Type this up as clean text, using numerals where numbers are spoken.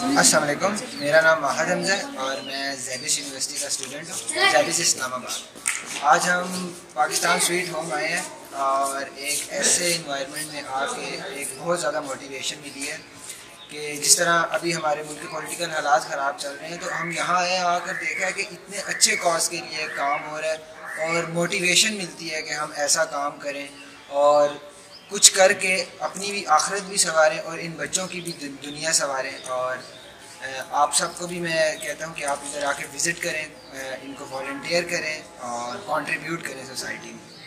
अस्सलाम वालेकुम, मेरा नाम महद हमज़ा है और मैं ज़ैबिस यूनिवर्सिटी का स्टूडेंट हूँ, ज़ैबिस इस्लामाबाद। आज हम पाकिस्तान स्वीट होम आए हैं और एक ऐसे इन्वायरमेंट में आके एक बहुत ज़्यादा मोटिवेशन मिली है कि जिस तरह अभी हमारे मुल्क के पॉलिटिकल हालात ख़राब चल रहे हैं, तो हम यहाँ आए आकर देखा है कि इतने अच्छे कॉज के लिए काम हो रहा है और मोटिवेशन मिलती है कि हम ऐसा काम करें और कुछ करके अपनी भी आखिरत भी संवारें और इन बच्चों की भी दुनिया संवारें। और आप सबको भी मैं कहता हूँ कि आप इधर आके विज़िट करें, इनको वॉलंटियर करें और कंट्रीब्यूट करें सोसाइटी में।